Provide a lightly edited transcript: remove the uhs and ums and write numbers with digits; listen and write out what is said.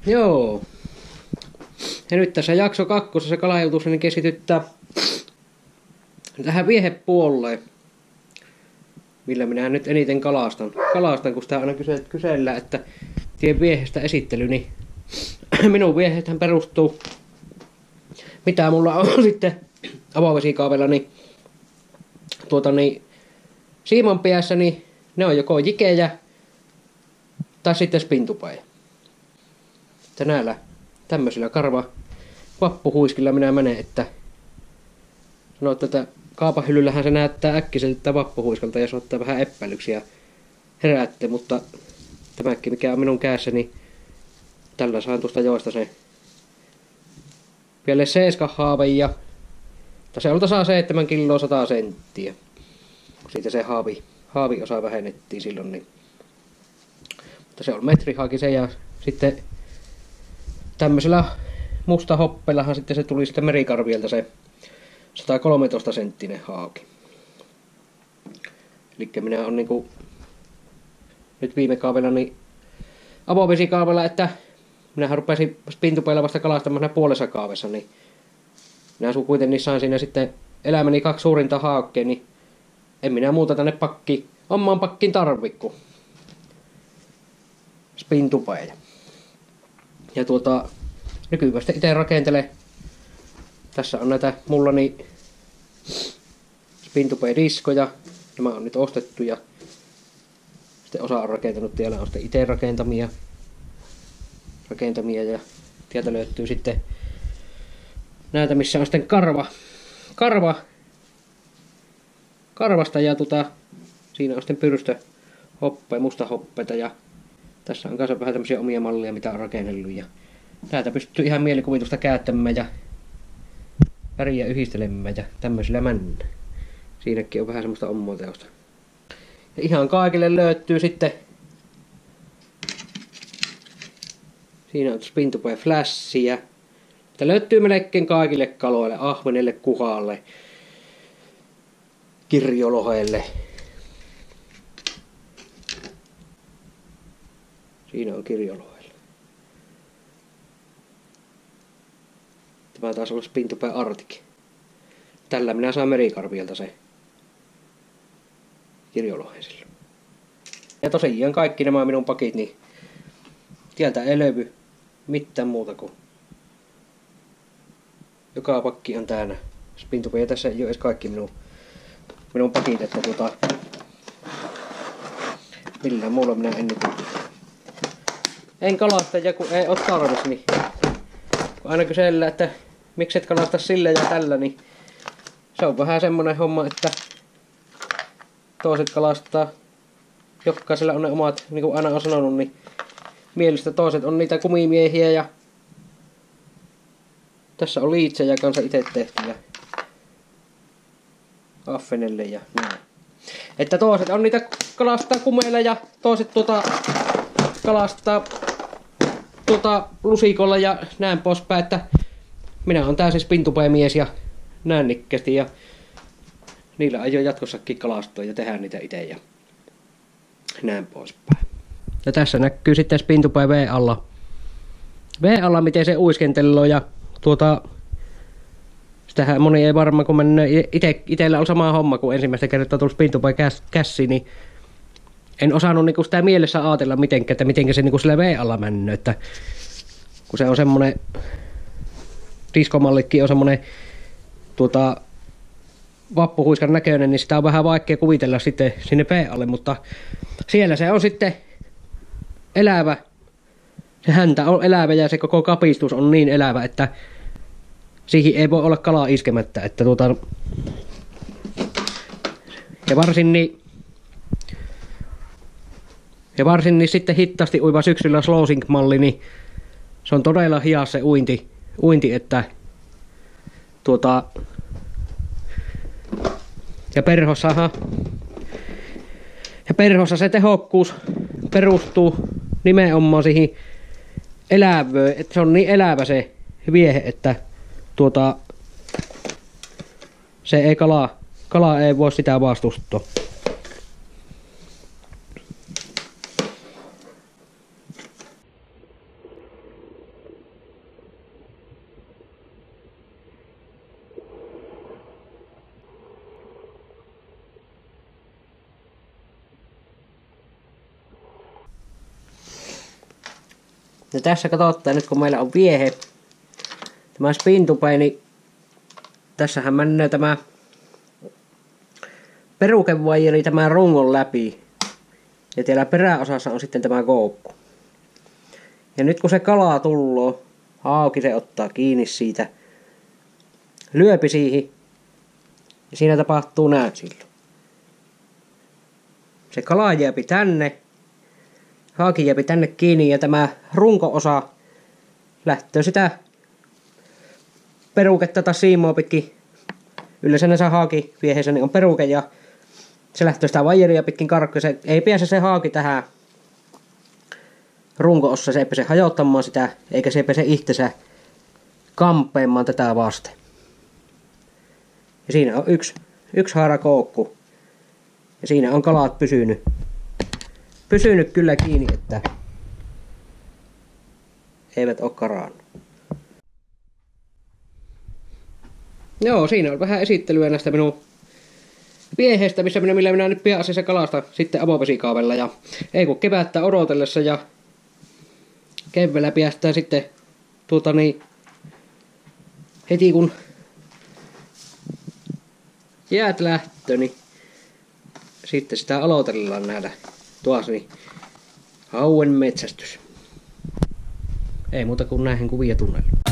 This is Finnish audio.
Joo. Ja nyt tässä jakso 2 kalajutussa niin keskityttää tähän viehepuolelle, millä minä nyt eniten kalastan, kun sitä aina kysellään, että tien viehestä esittely, niin minun viehethän perustuu, mitä mulla on sitten avovesikaavella, niin siimanpäässä, niin ne on joko jikejä tai sitten spintupaja. Että näillä tämmöisillä vappuhuiskilla minä menen, että sanoo, että kaapahyllyllähän se näyttää äkkiseltä vappuhuiskalta ja se ottaa vähän epäilyksiä herätte, mutta tämäkin mikä on minun kädessä, niin tällä saan tuosta joista se vielä 7 haave ja se on tasaa 7 kiloa 100 senttiä. Kun siitä se haaviosa vähennettiin silloin, niin mutta se on metrihaki se ja sitten tämmöisellä musta hoppellahan sitten se tuli sitten merikarvielta se 113 senttinen haaki. Elikkä minä on niinku nyt viime kaavella niin avovesikaavella, että minähän rupesin spintupeilla vasta kalastamaan puolessa kaavessa, niin minä kuitenkin sain siinä sitten elämäni 2 suurinta haakkeen, niin en minä muuta tänne omaan pakkiin tarvikku spintupeja. Ja nykyään sitten itse rakentele. Tässä on näitä mullani spintupe-diskoja. Nämä on nyt ostettu ja sitten osa on rakentanut. Täällä on sitten itse rakentamia ja täältä löytyy sitten näitä, missä on sitten karvasta ja siinä on sitten pyrstö musta hoppeita ja tässä on kanssa vähän tämmöisiä omia malleja, mitä on rakennellut ja täältä pystyy ihan mielikuvitusta käyttämään ja väriä yhdistelemään ja tämmöisillä mennään. Siinäkin on vähän semmoista omaa teosta. Ja ihan kaikille löytyy sitten, siinä on spintupe flashia. Että löytyy melkein kaikille kaloille, ahvenelle, kuhalle, kirjolohelle. Siinä on kirjolohelle. Tämä taisi olla spintupe artikin. Tällä minä saan merikarvielta se kirjolohesilla. Ja tosiaan kaikki nämä minun pakit, niin tieltä ei löydy mitään muuta kuin joka pakki on täynnä spintupe. Ja tässä ei ole edes kaikki minun pakit, että millään muulla minä en kalasta ja kun ei ole tarvis, niin kun aina kysellään, että miksi et kalasta sillä ja tällä, niin se on vähän semmonen homma, että toiset kalastaa, jokaisella on ne omat, niin kuin aina on sanonut, niin mielestä toiset on niitä kumimiehiä ja tässä on liitsejä kanssa itse tehtyjä affenelle ja näin. Että toiset on niitä kalastaa kumeilla ja toiset kalastaa lusikolla ja näin poispäin, että minä olen täysin spintupe-mies ja näin nikkästi ja niillä aion jatkossakin kalastua ja tehdä niitä itse ja näin poispäin. Ja tässä näkyy sitten spintupe V-alla. V-alla miten se uiskenteloo ja sitähän moni ei varmaan kun menee itellä on sama homma kuin ensimmäistä kertaa tullut spintupe kässi, niin en osannut niinku sitä mielessä ajatella mitenkä se niinku sillä V-alla menee, että kun se on semmonen diskomallikki on semmonen vappuhuiskan näköinen, niin sitä on vähän vaikea kuvitella sitten sinne V-alle, mutta siellä se on sitten elävä. Se häntä on elävä ja se koko kapistus on niin elävä, että siihen ei voi olla kalaa iskemättä, että ja varsin niin sitten hitaasti uiva syksyllä slowsink-malli, niin se on todella hias se uinti, että ja perhossa se tehokkuus perustuu nimenomaan siihen elävöön, että se on niin elävä se viehe, että se ei kala ei voi sitä vastustaa. Ja tässä katsotaan nyt kun meillä on viehe. Tämä spintupe, niin tässähän menee tämä perukevajeri tämän rungon läpi. Ja siellä peräosassa on sitten tämä koukku. Ja nyt kun se kala tulloo, hauki se ottaa kiinni siitä. Lyöpi siihen. Ja siinä tapahtuu näin silloin. Se kala jääpi tänne. Haaki jääpi tänne kiinni ja tämä runko-osa lähtee sitä peruketta tai siimaa pitkin. Yleensä näissä haakivieheissä niin on peruke ja se lähtee sitä vajeria pitkin karkkuun. Se ei pääse se haaki tähän runko-ossa, se ei pääse hajottamaan sitä, eikä se pääse itsensä kampeamaan tätä vasten. Ja siinä on yksi haara koukku. Ja siinä on kalat pysynyt kyllä kiinni, että eivät ole karannut. Joo, siinä on vähän esittelyä näistä minun vieheistä, millä minä nyt pian se kalasta sitten avovesikaavella. Ja ei kun kevättä odotellessa ja keväällä päästään sitten heti kun jäät lähtö, niin sitten sitä aloitellaan näillä tuossa niin hauen metsästys. Ei muuta kuin näihin kuvia tunnella.